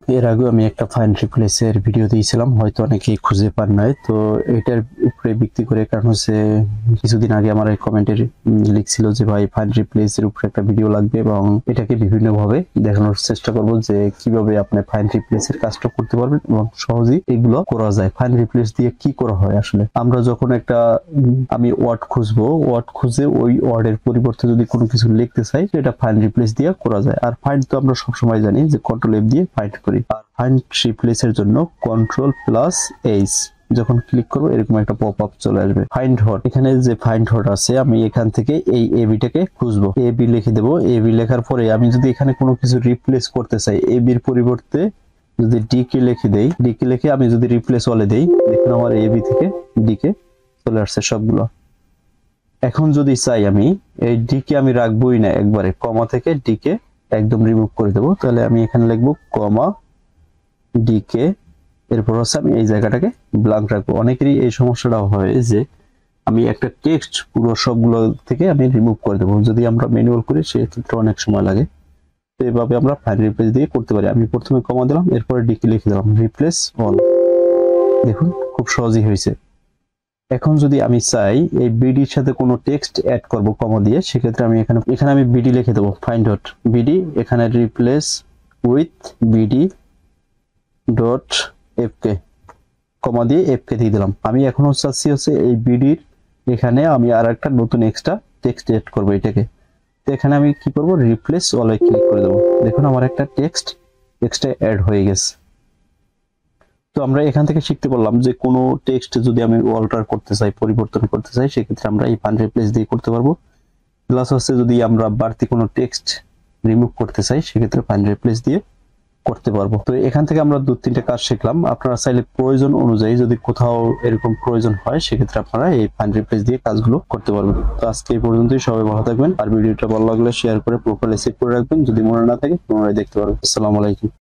এর আগে আমি একটা ফাইন্ড রিপ্লেসের ভিডিও দিয়েছিলাম, হয়তো অনেকেই খুঁজে পান নাই। তো এটার উপরে ভিত্তি করে, কারণ হচ্ছে কিছুদিন আগে আমার এই কমেন্টে লিখছিল যে ভাই ফাইন্ড রিপ্লেসের উপরে একটা ভিডিও লাগবে, এবং এটাকে বিভিন্ন ভাবে দেখানোর চেষ্টা করব যে কিভাবে আপনি ফাইন্ড রিপ্লেসের কাজটা করতে পারবেন এবং সহজেই এগুলো করা যায়। ফাইন্ড রিপ্লেস দিয়ে কি করা হয় আসলে, আমরা যখন একটা আমি ওয়ার্ড খুঁজবো, ওয়ার্ড খুঁজে ওই ওয়ার্ডের পরিবর্তে যদি কোনো কিছু লিখতে চাই, সেটা ফাইন্ড রিপ্লেস দিয়ে করা যায়। আর ফাইন্ড তো আমরা সবসময় জানি যে কন্ট্রোল এফ দিয়ে ফাইন্ড করি। আর ফাইন্ড রিপ্লেসের জন্য কন্ট্রোল+H যখন ক্লিক করবো এরকম একটা পপ আপ চলে আসবে। ফাইন্ড হট, এখানে যে ফাইন্ড হট আছে, আমি এখান থেকে এই এবিটাকে খুঁজবো, এবি লিখে দেবো। এবি লেখার পরে আমি যদি এখানে কোনো কিছু রিপ্লেস করতে চাই, এবির পরিবর্তে যদি ডিকে লিখে দেই, ডিকে লিখে আমি যদি রিপ্লেস অলে দেই, দেখুন আমার এবি থেকে ডিকে চলে আসছে সবগুলো। এখন যদি চাই আমি এই ডিকে আমি রাখবোই না, একবারে কমা থেকে ডিকে একদম রিমুভ করে দেবো, তাহলে আমি এখানে লিখবো কমা ডিকে, এরপর হচ্ছে আমি এই জায়গাটাকে ব্ল্যাঙ্ক রাখবো। অনেকেরই এই সমস্যাটা হয় যে আমি একটা টেক্সট পুরো সবগুলো থেকে আমি রিমুভ করে দেবো, যদি আমরা ম্যানুয়াল করি সেক্ষেত্রে অনেক সময় লাগে। তো এভাবে আমরা ফাইন্ড রিপ্লেস দিয়ে করতে পারি। আমি প্রথমে কমা দিলাম, এরপরে ডিকে লিখে দিলাম রিপ্লেস অল, দেখুন খুব সহজই হয়েছে। এখন যদি আমি চাই এই বিডির সাথে কোনো টেক্সট অ্যাড করব কমা দিয়ে, সেক্ষেত্রে আমি এখানে আমি বিডি লিখে দেবো, ফাইন্ড ডট বিডি, এখানে replace with BD dot FK, comma দিয়ে এফকে দিয়ে দিলাম। আমি এখন চাচ্ছি হচ্ছে এই বিডির এখানে আমি আর একটা নতুন এক্সট্রা টেক্সট অ্যাড করবো এটাকে। তো এখানে আমি কি করব, রিপ্লেস অলে ক্লিক করে দেবো, দেখুন আমার একটা টেক্সট এক্সট্রা অ্যাড হয়ে গেছে। তো আমরা এখান থেকে শিখতে পারলাম যে কোনো টেক্সট যদি আমি অল্টার করতে চাই, পরিবর্তন করতে চাই, সেক্ষেত্রে আমরা এই ফাইন্ড রিপ্লেস দিয়ে করতে পারবো। প্লাস হচ্ছে যদি আমরা বাড়তি কোনো টেক্সট রিমুভ করতে চাই, সেক্ষেত্রে ফাইন্ড রিপ্লেস দিয়ে করতে পারবো। তো এখান থেকে আমরা 2-3টা কাজ শিখলাম। আপনারা চাইলে প্রয়োজন অনুযায়ী যদি কোথাও এরকম প্রয়োজন হয়, সেক্ষেত্রে আপনারা এই ফাইন্ড রিপ্লেস দিয়ে কাজগুলো করতে পারবেন। তো আজকে এই পর্যন্তই, সবাই ভালো থাকবেন। আর ভিডিওটা ভালো লাগলে শেয়ার করে প্রোফাইলে সেভ করে রাখবেন, যদি মনে না থাকে পুনরায় দেখতে পারবেন। আসসালামু আলাইকুম।